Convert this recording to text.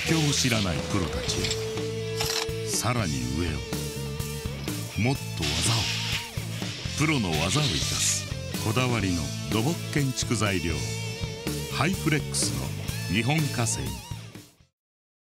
強を知らないプロたちへ、さらに上を、もっと技を、プロの技を生かすこだわりの土木建築材料ハイフレックスの日本家製。